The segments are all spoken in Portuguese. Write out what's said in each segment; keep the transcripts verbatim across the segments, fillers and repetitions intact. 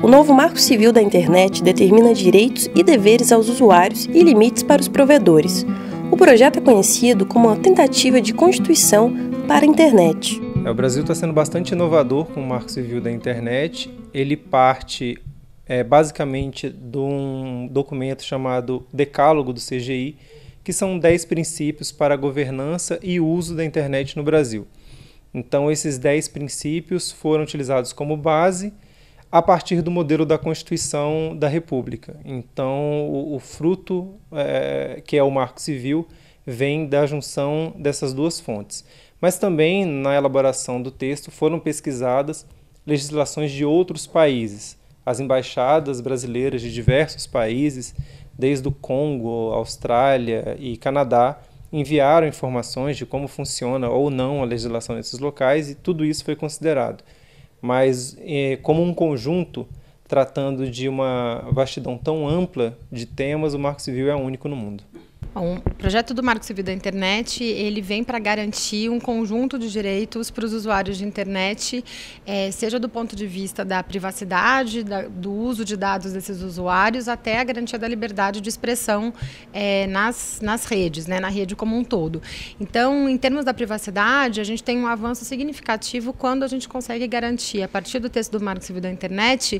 O novo Marco Civil da Internet determina direitos e deveres aos usuários e limites para os provedores. O projeto é conhecido como uma tentativa de constituição para a internet. É, o Brasil está sendo bastante inovador com o Marco Civil da Internet. Ele parte é, basicamente de um documento chamado Decálogo do C G I, que são dez princípios para a governança e uso da internet no Brasil. Então, esses dez princípios foram utilizados como base a partir do modelo da Constituição da República. Então, o, o fruto, é, que é o Marco Civil, vem da junção dessas duas fontes. Mas também, na elaboração do texto, foram pesquisadas legislações de outros países. As embaixadas brasileiras de diversos países, desde o Congo, Austrália e Canadá, enviaram informações de como funciona ou não a legislação nesses locais e tudo isso foi considerado. Mas, eh, como um conjunto, tratando de uma vastidão tão ampla de temas, o Marco Civil é único no mundo. Bom, o projeto do Marco Civil da Internet, ele vem para garantir um conjunto de direitos para os usuários de internet, é, seja do ponto de vista da privacidade, da, do uso de dados desses usuários, até a garantia da liberdade de expressão é, nas, nas redes, né, na rede como um todo. Então, em termos da privacidade, a gente tem um avanço significativo quando a gente consegue garantir, a partir do texto do Marco Civil da Internet,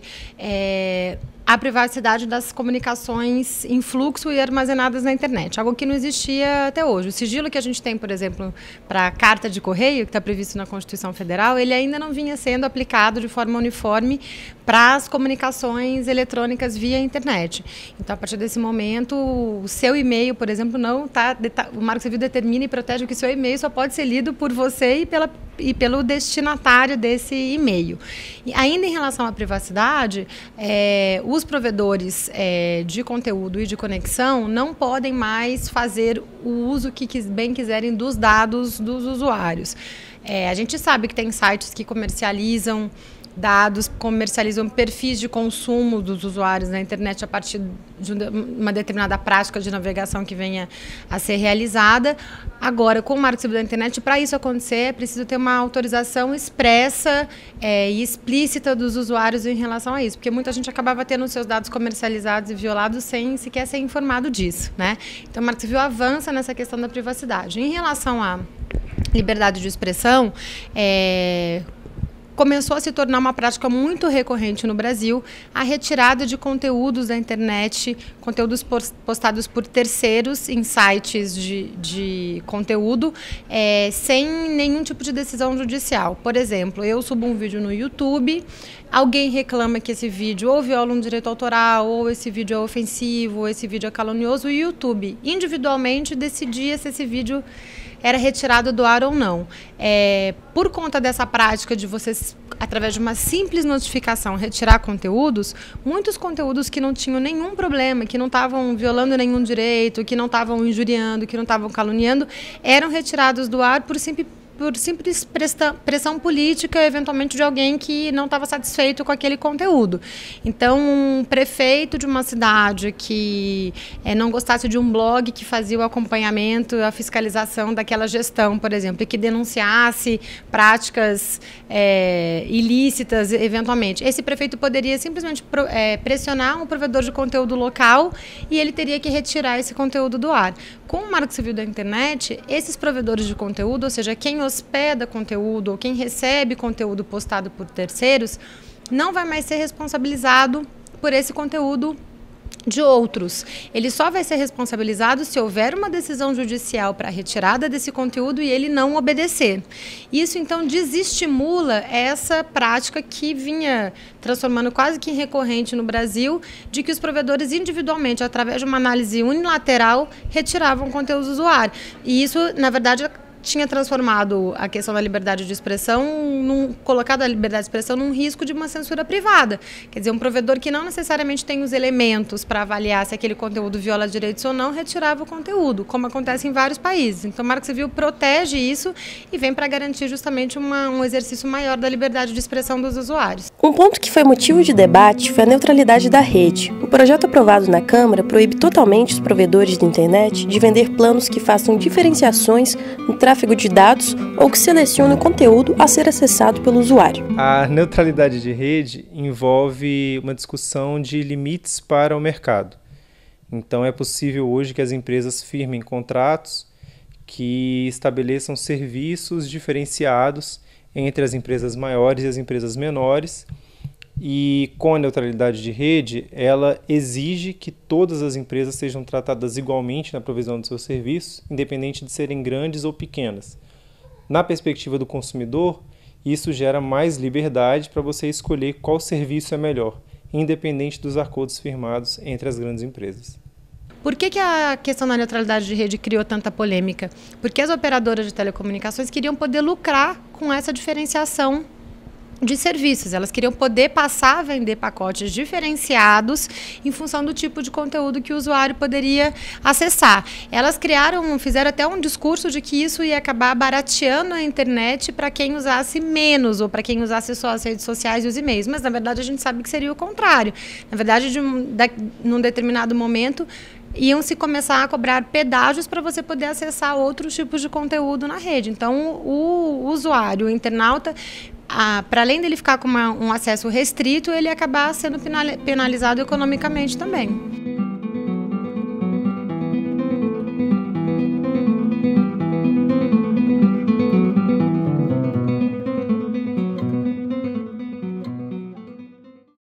é, a privacidade das comunicações em fluxo e armazenadas na internet, algo que não existia até hoje. O sigilo que a gente tem, por exemplo, para a carta de correio, que está previsto na Constituição Federal, ele ainda não vinha sendo aplicado de forma uniforme para as comunicações eletrônicas via internet. Então, a partir desse momento, o seu e-mail, por exemplo, não está... O Marco Civil determina e protege que o seu e-mail só pode ser lido por você e, pela, e pelo destinatário desse e-mail. E ainda em relação à privacidade, é, os provedores é, de conteúdo e de conexão não podem mais fazer o uso que bem quiserem dos dados dos usuários. É, a gente sabe que tem sites que comercializam dados, comercializam perfis de consumo dos usuários na internet a partir de uma determinada prática de navegação que venha a ser realizada. Agora, com o Marco Civil da Internet, para isso acontecer, é preciso ter uma autorização expressa é, e explícita dos usuários em relação a isso, porque muita gente acabava tendo seus dados comercializados e violados sem sequer ser informado disso, né? Então, o Marco Civil avança nessa questão da privacidade. Em relação à liberdade de expressão, é, começou a se tornar uma prática muito recorrente no Brasil a retirada de conteúdos da internet, conteúdos postados por terceiros em sites de, de conteúdo, é, sem nenhum tipo de decisão judicial. Por exemplo, eu subo um vídeo no YouTube, alguém reclama que esse vídeo ou viola um direito autoral, ou esse vídeo é ofensivo, ou esse vídeo é calunioso, e o YouTube individualmente decidia se esse vídeo era retirado do ar ou não. É, por conta dessa prática de vocês, através de uma simples notificação, retirar conteúdos, muitos conteúdos que não tinham nenhum problema, que não estavam violando nenhum direito, que não estavam injuriando, que não estavam caluniando, eram retirados do ar por simples por simples pressão política, eventualmente de alguém que não estava satisfeito com aquele conteúdo. Então, um prefeito de uma cidade que é, não gostasse de um blog que fazia o acompanhamento, a fiscalização daquela gestão, por exemplo, e que denunciasse práticas é, ilícitas, eventualmente, esse prefeito poderia simplesmente pro, é, pressionar um provedor de conteúdo local e ele teria que retirar esse conteúdo do ar. Com o Marco Civil da Internet, esses provedores de conteúdo, ou seja, quem hospeda conteúdo ou quem recebe conteúdo postado por terceiros, não vai mais ser responsabilizado por esse conteúdo de outros. Ele só vai ser responsabilizado se houver uma decisão judicial para a retirada desse conteúdo e ele não obedecer. Isso, então, desestimula essa prática que vinha transformando quase que recorrente no Brasil, de que os provedores individualmente, através de uma análise unilateral, retiravam conteúdos do ar. E isso, na verdade, tinha transformado a questão da liberdade de expressão, num, colocado a liberdade de expressão num risco de uma censura privada. Quer dizer, um provedor que não necessariamente tem os elementos para avaliar se aquele conteúdo viola direitos ou não, retirava o conteúdo, como acontece em vários países. Então, o Marco Civil protege isso e vem para garantir justamente uma, um exercício maior da liberdade de expressão dos usuários. Um ponto que foi motivo de debate foi a neutralidade da rede. O projeto aprovado na Câmara proíbe totalmente os provedores de internet de vender planos que façam diferenciações no tráfego tráfego de dados ou que selecione o conteúdo a ser acessado pelo usuário. A neutralidade de rede envolve uma discussão de limites para o mercado. Então, é possível hoje que as empresas firmem contratos que estabeleçam serviços diferenciados entre as empresas maiores e as empresas menores. E com a neutralidade de rede, ela exige que todas as empresas sejam tratadas igualmente na provisão dos seus serviços, independente de serem grandes ou pequenas. Na perspectiva do consumidor, isso gera mais liberdade para você escolher qual serviço é melhor, independente dos acordos firmados entre as grandes empresas. Por que que a questão da neutralidade de rede criou tanta polêmica? Porque as operadoras de telecomunicações queriam poder lucrar com essa diferenciação de serviços. Elas queriam poder passar a vender pacotes diferenciados em função do tipo de conteúdo que o usuário poderia acessar. Elas criaram, fizeram até um discurso de que isso ia acabar barateando a internet para quem usasse menos ou para quem usasse só as redes sociais e os e-mails, mas na verdade a gente sabe que seria o contrário. Na verdade, de um, de, num determinado momento, iam se começar a cobrar pedágios para você poder acessar outros tipos de conteúdo na rede. Então, o usuário, o internauta, Ah, para além dele ficar com uma, um acesso restrito, ele ia acabar sendo penalizado economicamente também.